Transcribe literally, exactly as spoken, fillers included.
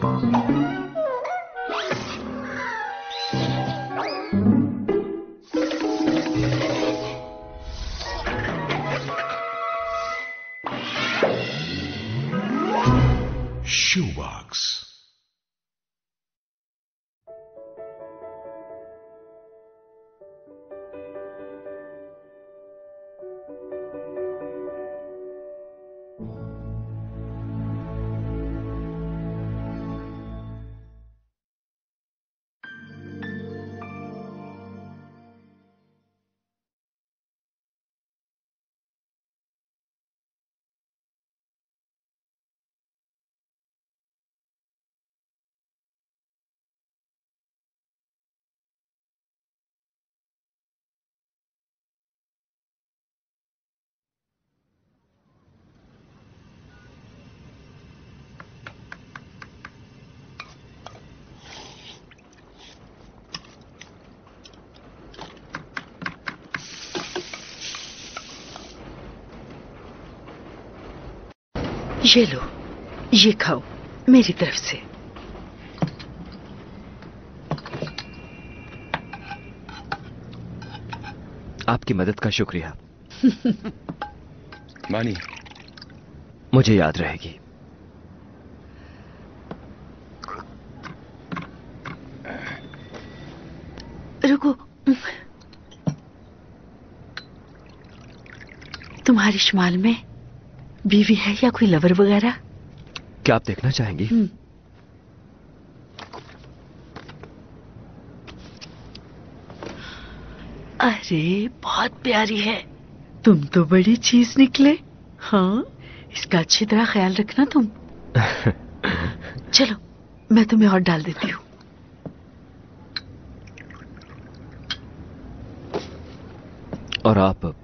Shoebox. ये लो, ये खाओ मेरी तरफ से। आपकी मदद का शुक्रिया। मानी, मुझे याद रहेगी। रुको, तुम्हारी शुमाल में बीवी है या कोई लवर वगैरह? क्या आप देखना चाहेंगी? अरे बहुत प्यारी है। तुम तो बड़ी चीज निकले। हाँ, इसका अच्छी तरह ख्याल रखना तुम। चलो मैं तुम्हें और डाल देती हूँ। और आप